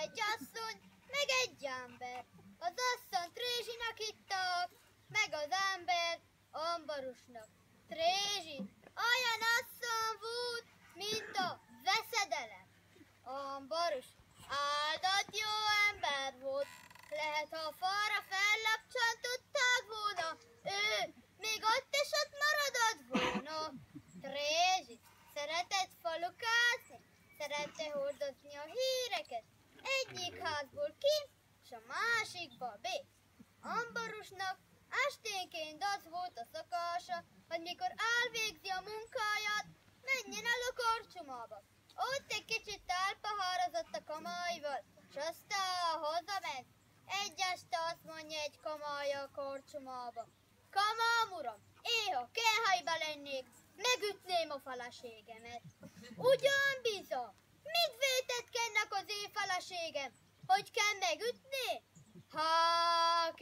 egy asszony, meg egy ember. Az asszony Trézsinak hittak, meg az ember Ambarusnak. Trézsi olyan asszony volt, mint a veszedelem. Ambarus áldott jó ember volt. Lehet, ha a falra fellapcsantották volna, ő még ott is ott maradott volna. Trézsi szeretett falukászni, szerette hordozni a híreket. Egyik házból ki, s a másikba be. Ambarusnak esténként az volt a szokása, hogy mikor elvégzi a munkáját, menjen el a korcsomába. Ott egy kicsit elpahározott a kamáival, s aztán hazament. Egy este azt mondja egy kamája a korcsomába: Kamám uram, én ha kehelybe lennék, megütném a feleségemet. Ugyan bizony, mit vétetkednek az én feleségem, hogy kell megütni? Ha,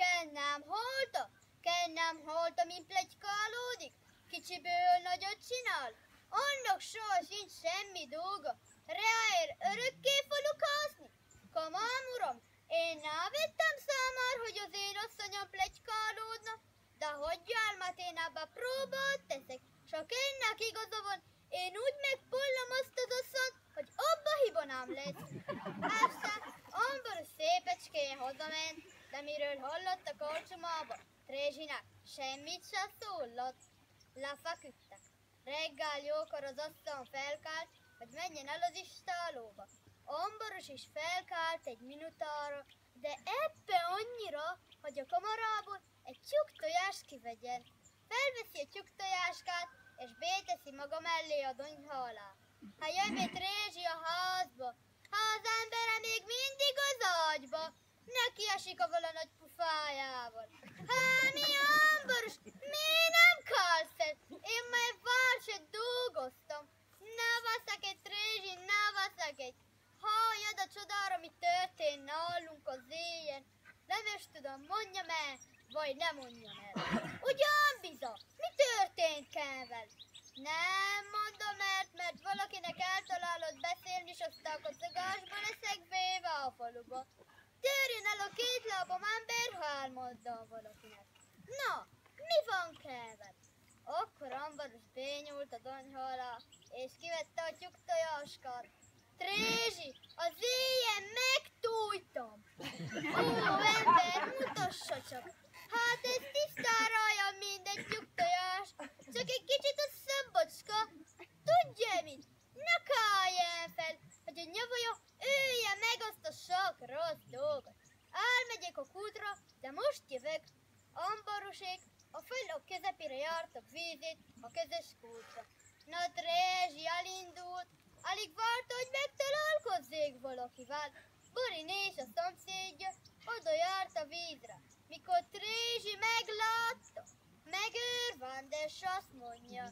kennem holta, mint pletykálódik, kicsiből nagyot csinál, annak soha sincs semmi dolga, ráér örökké falukászni. Kamám uram, én nem vettem számára, hogy az én asszonyom pletykálódna, de hagyjál, mert én ebbe próbát teszek, s ha ennek igaza van, én úgy megpollom azt az asszonyt, hogy abba hiba nem lesz. Persze, Ambarus szépecskén hazament, de miről hallott a korcsomába, Trézsinek semmit se szólott. Lefeküdtek. Reggel jókor az asszony felkált, hogy menjen el az istálóba. Ambarus is felkált egy minutára, de ebbe annyira, hogy a kamarából egy tyúktojást kivegyen. Felveszi a tyúktojáskát, és beteszi maga mellé a donyha alá. Ha jön be Trézsi a házba, ha az embere még mindig az ágyba, neki esik a vala nagy pufájával. Mi Ambarus, mi nem kálsz el? Én már várset dolgoztam. Ne veszek egy, Trézsi, ne veszek egy. Halljad a csodára, mi történt nálunk az éjjel. Nem is tudom, mondjam el, vagy nem mondjam el. Ugyan biza, mi történt Kenvel? Nem mondom, mert valakinek eltalálod beszélni, s aztán a kocogásba leszek véve a faluba. Törjön el a két lábam ember, ha elmondom valakinek. Na, mi van Kenvel? Akkor Ambarus bényult a donyha alá, és kivette a tyúktojáskát. Trézsi, az éjjel megtújtam. Ó, ember, mutassa csak. Hát ez tisztára olyan, mint egy tyúktojás, csak egy kicsit a szabocska. Tudja mit? Ne káljen fel, hogy a nyavaja ője meg azt a sok rossz dolgot. Elmegyek a kútra, de most jövök. Ambarusék a földök közepére jártak vízét a közös kútra. Na, Trézsi elindult, alig várta, hogy megtalálkozzék valakivel. Boriné és a szomszédja oda járt a vízre. Mikor Trézsi meglátta, megőrvend, és azt mondja: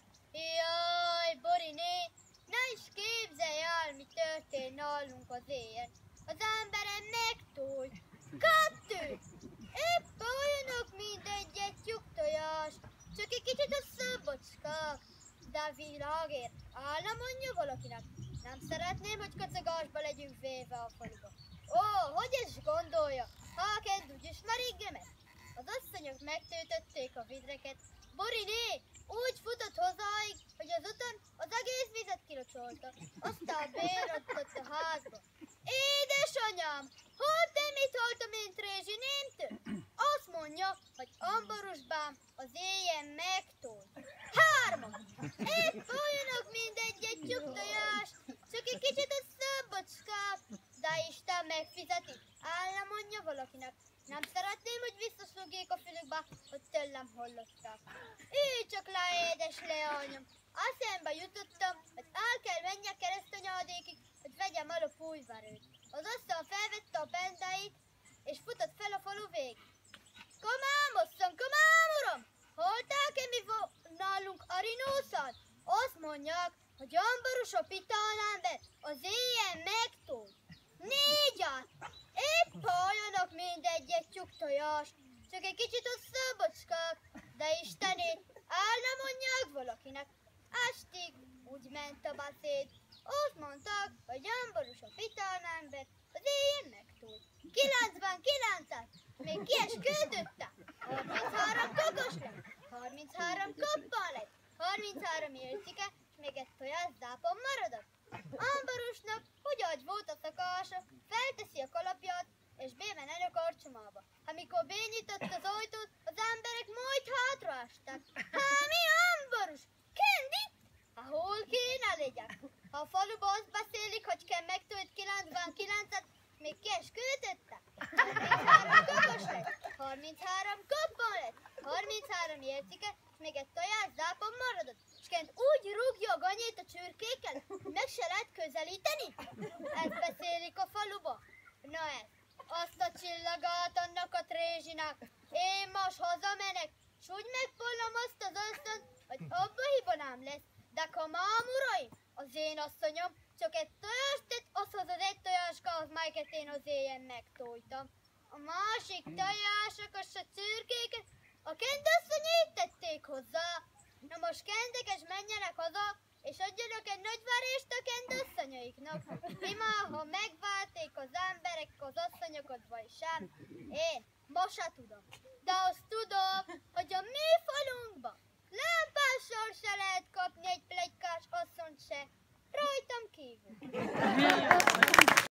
Jaj, Boriné, ne is képzelj el, mi történt nálunk az éjjel. Az emberem megtújt. Kettő! Épp olyanok, mint egy tyúktojás, csak egy kicsit a szabocskák. De világért, nem mondja valakinek, nem szeretném, hogy kocogásba legyünk véve a faluba. Ó, hogy is gondolja, ha kedd úgy ismerik gemet? Az asszonyok megtöltötték a vidreket. Boriné úgy futott hozzáig, hogy az uton az egész vizet kilocsolta. Aztán beérodtott a házba. Édesanyám, hol te mit halltam én Trézsi némtől? Azt mondja, hogy Ambarusbám az éjjel megtolt. Hárman! Épp olyanok, mint egy tyúktojás, csak egy kicsit a szabocskák. De Isten megfizeti, nem mondja valakinek. Nem szeretném, hogy visszaszúgjék a fülükbe, hogy tőlem hallották. Ő csak le, édes leányom. Eszembe jutottam, hogy el kell menjek Keresztanyádékig, hogy vegyem el a fújverőt. Az asszony felvette a pentáit, és futott fel a falu végig. Kamám, asszony, kamám, uram! Hallták-e mi nálunk Arinószal? Azt mondják, hogy Ambarus a pitán ember az éjjel megtúlt. Négyet! Épp olyanok, mint egy tyúktojás, csak egy kicsit a szabocskák, de Istenét, el nem mondják valakinek. Estig úgy ment a beszéd. Azt mondták, hogy Ambarus a pitán ember az éjjel megtúlt. 99-et, még ki is küldötte. 33 kokos lett, 33 koppan lett, 33 ércike, és még egy tojászápon maradott. Ambarusnak, hogy agy volt a szakása, felteszi a kalapját, és bemegy a karcsomába. Amikor benyitott az ajtót, az emberek majd hátraestek. Há, mi Ambarus? Kend itt? Há, hol kéne legyek? Ha a faluban azt beszélik, hogy kell megtölt 99-et, még ki is küldötte. 33 kokos lett, 33 koppan lett, 33 ércike, és még egy tojászápon maradott. És Kent úgy rúgja a ganyét a csürkékkel, hogy meg se lehet közelíteni. Ezt beszélik a faluba. Na ez, azt a csillagát annak a Trézsinak. Én most hazamenek, s úgy megpollom azt az ösztönt, hogy abba hiba nem lesz. De kamám uraim, az én asszonyom csak egy tojást tett, azhoz az egy tojáskához, melyiket én az éjjel megtojtam. A másik tojásokat, a csürkéket, a kendasszonyék tették hozzá. Na most kendekes menjenek haza, és adjanak egy nagy verést a kendasszonyaiknak. Ima, ha megválték az emberek az asszonyokat vagy sem, én ma se tudom. De azt tudom, hogy